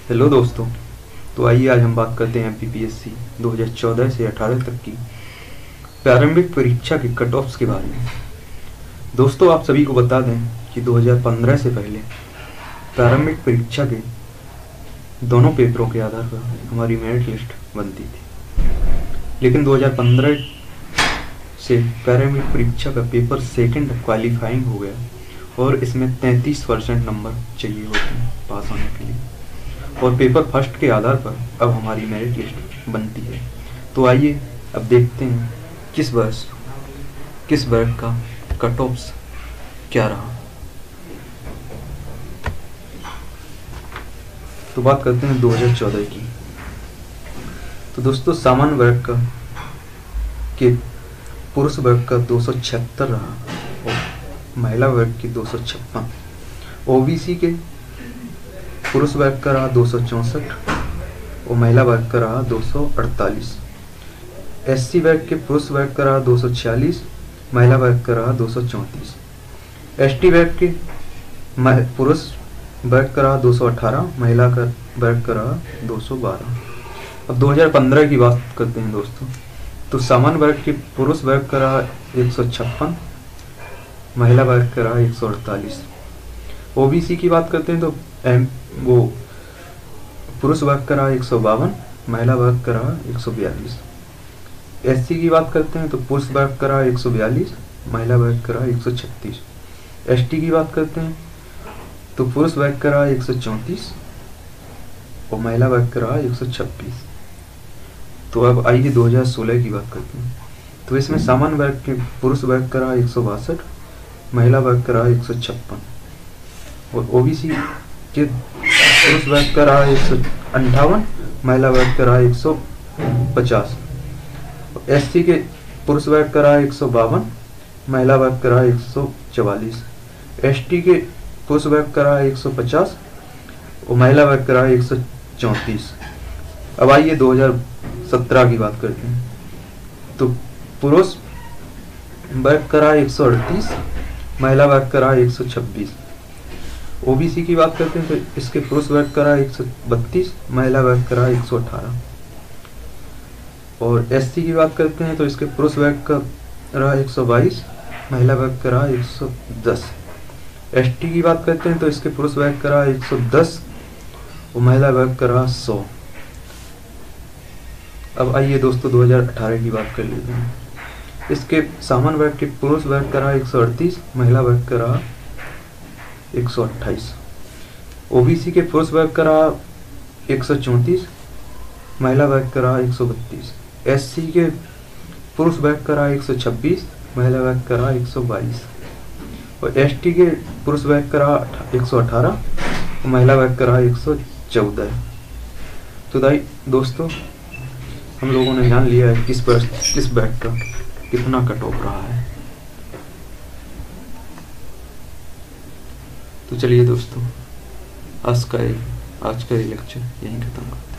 Hello दोस्तों। तो आइए आज हम बात करते हैं एमपीपीएससी 2014 से 18 तक की प्रारंभिक परीक्षा के कट ऑफ्स के बारे में। दोस्तों, आप सभी को बता दें कि 2015 से पहले प्रारंभिक परीक्षा के दोनों पेपरों के आधार पर हमारी मेरिट लिस्ट बनती थी, लेकिन 2015 से प्रारंभिक परीक्षा का पेपर सेकंड क्वालिफाइंग हो गया और इसमें 33% नंबर चाहिए होते हैं पास होने के लिए, और पेपर फर्स्ट के आधार पर अब हमारी मेरिट लिस्ट बनती है। तो आइए अब देखते हैं किस वर्ग का कट ऑफ्स क्या रहा। तो बात करते हैं 2014 की। तो दोस्तों, सामान्य वर्ग का के पुरुष वर्ग का 276 रहा और महिला वर्ग की 256। ओबीसी के पुरुष वर्ग का रहा 264 और महिला वर्ग का रहा 248। एससी वर्ग के पुरुष वर्ग का रहा 246, महिला वर्ग का रहा 234। एसटी वर्ग के पुरुष वर्ग का रहा 218, महिला का वर्ग का रहा 212। अब 2015 की बात करते हैं दोस्तों। तो सामान्य वर्ग के पुरुष वर्ग का रहा 156, महिला वर्ग का रहा 148। ओबीसी की बात करते हैं तो वो पुरुष वर्ग का रहा 152, महिला वर्ग का रहा 142। एससी की बात करते हैं तो पुरुष वर्ग का रहा 142, महिला वर्ग का रहा 136। एसटी की बात करते हैं तो पुरुष वर्ग का रहा 134 और महिला वर्ग का रहा 126। तो अब आइए 2016 की बात करते हैं। तो इसमें सामान्य वर्ग के पुरुष वर्ग का रहा 162, महिला वर्ग का रहा 156 और ओबीसी के पुरुष वर्ग का रहा 158, महिला वर्ग का रहा 150। एससी के पुरुष वर्ग का रहा 152, महिला वर्ग का रहा 144। एसटी के पुरुष वर्ग का रहा 150 और महिला वर्ग का रहा 134। अब आइए 2017 की बात करते हैं। तो पुरुष वर्ग का रहा 138, महिला वर्ग का रहा 126। ओबीसी की बात करते हैं तो इसके पुरुष वर्ग का रहा 132, महिला वर्ग का रहा 118। और एससी की बात करते हैं तो इसके पुरुष वर्ग का रहा 122, महिला वर्ग का रहा 110। एसटी की बात करते हैं तो इसके पुरुष वर्ग का रहा 110 और महिला वर्ग का रहा 100। अब आइए दोस्तों 2018 की बात कर लेते हैं। इसके सामान्य वर्ग के पुरुष वर्ग का रहा 138, महिला वर्ग का रहा 128। ओबीसी के पुरुष वर्ग का रहा 134, महिला वर्ग का रहा 132। एससी के पुरुष वर्ग का रहा 126, महिला वर्ग का रहा 122 और एसटी के पुरुष वर्ग का रहा 118 और महिला वर्ग का रहा 114। तो दोस्तों, हम लोगों ने जान लिया है किस वर्ग का कितना कट ऑफ रहा है। तो चलिए दोस्तों, आज का ये लेक्चर यहीं खत्म करते हैं।